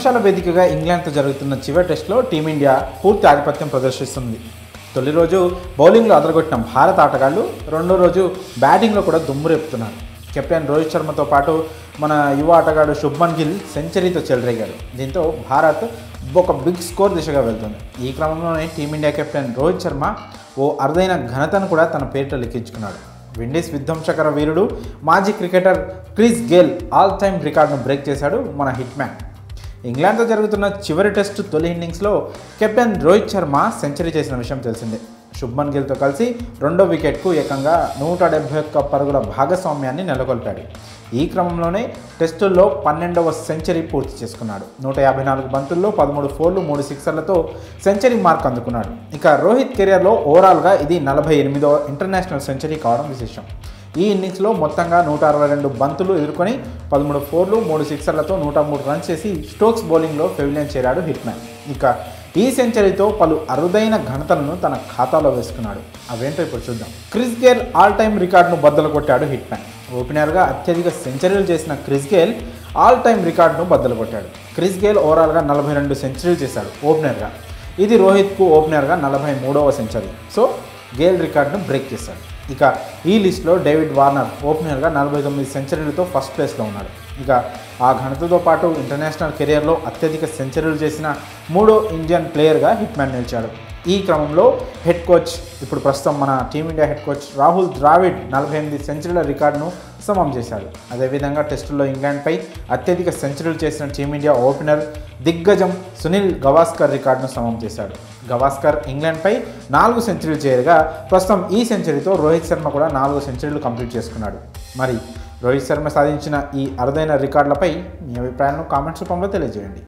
విధ్వంసాల వేదికగా ఇంగ్లాండ్తో జరుగుతున్న చివరి టెస్టులో టీమిండియా పూర్తి ఆధిపత్యం ప్రదర్శిస్తుంది. తొలి రోజు బౌలింగ్లో అదరగొట్టిన భారత ఆటగాళ్లు రెండో రోజు బ్యాటింగ్లో కూడా దుమ్ము రేపుతున్నారు. కెప్టెన్ రోహిత్ శర్మతో పాటు మన యువ ఆటగాడు శుభ్మన్ గిల్ సెంచరీతో చెలరేగాడు. దీంతో భారత్ ఒక బిగ్ స్కోర్ దిశగా వెళ్తుంది. ఈ క్రమంలోనే టీమిండియా కెప్టెన్ రోహిత్ శర్మ ఓ అరుదైన ఘనతను కూడా తన పేరిట లిఖించుకున్నాడు. విండీస్ విధ్వంసకర వీరుడు మాజీ cricketer Chris Gayle all time రికార్డును బ్రేక్ చేశాడు మన హిట్ మ్యాన్. ఇంగ్లాండ్తో జరుగుతున్న చివరి టెస్టు తొలి ఇన్నింగ్స్లో కెప్టెన్ రోహిత్ శర్మ సెంచరీ చేసిన విషయం తెలిసిందే. శుభ్మన్ గిల్తో కలిసి రెండో వికెట్కు ఏకంగా 171 పరుగుల భాగస్వామ్యాన్ని నెలకొల్పాడు. ఈ క్రమంలోనే టెస్టుల్లో 12వ సెంచరీ పూర్తి చేసుకున్నాడు. 154 బంతుల్లో 13 ఫోర్లు 3 సిక్సర్లతో సెంచరీ మార్క్ అందుకున్నాడు. ఇక రోహిత్ కెరియర్లో ఓవరాల్గా ఇది 48వ ఇంటర్నేషనల్ సెంచరీ కావడం విశేషం. ఈ ఇన్నింగ్స్లో మొత్తంగా 162 బంతులు ఎదుర్కొని 13 ఫోర్లు 3 సిక్సర్లతో 103 రన్స్ చేసి స్టోక్స్ బౌలింగ్లో పెవిలియన్ చేరాడు హిట్ మ్యాన్. ఇక ఈ సెంచరీతో పలు అరుదైన ఘనతలను తన ఖాతాలో వేసుకున్నాడు. అవేంటో ఇప్పుడు చూద్దాం. క్రిస్ గేల్ ఆల్ టైమ్ రికార్డును బద్దలు కొట్టాడు హిట్ మ్యాన్. ఓపెనర్గా అత్యధిక సెంచరీలు చేసిన క్రిస్ గేల్ ఆల్ టైమ్ రికార్డును బద్దలు కొట్టాడు. క్రిస్ గేల్ ఓవరాల్గా 42 సెంచరీలు చేశాడు ఓపెనర్గా. ఇది రోహిత్కు ఓపెనర్గా 43వ సెంచరీ. సో గేల్ రికార్డును బ్రేక్ చేశాడు. ఇక ఈ లిస్టులో డేవిడ్ వార్నర్ ఓపెనర్గా 49 సెంచరీలతో ఫస్ట్ ప్లేస్లో ఉన్నాడు. ఇక ఆ ఘనతతో పాటు ఇంటర్నేషనల్ కెరియర్లో అత్యధిక సెంచరీలు చేసిన మూడో ఇండియన్ ప్లేయర్గా హిట్ మ్యాన్ నిలిచాడు. ఈ క్రమంలో హెడ్ కోచ్ ఇప్పుడు ప్రస్తుతం మన team India head coach Rahul Dravid 48 సెంచరీల రికార్డును సమం చేశాడు. అదేవిధంగా టెస్టుల్లో ఇంగ్లాండ్పై అత్యధిక సెంచరీలు చేసిన టీమిండియా ఓపెనర్ దిగ్గజం సునీల్ గవాస్కర్ రికార్డును సమం చేశాడు. గవాస్కర్ ఇంగ్లాండ్పై 4 సెంచరీలు చేయగా ప్రస్తుతం ఈ సెంచరీతో రోహిత్ శర్మ కూడా 4 సెంచరీలు కంప్లీట్ చేసుకున్నాడు. మరి రోహిత్ శర్మ సాధించిన ఈ అరుదైన రికార్డులపై మీ అభిప్రాయాలను కామెంట్స్ రూపంలో తెలియజేయండి.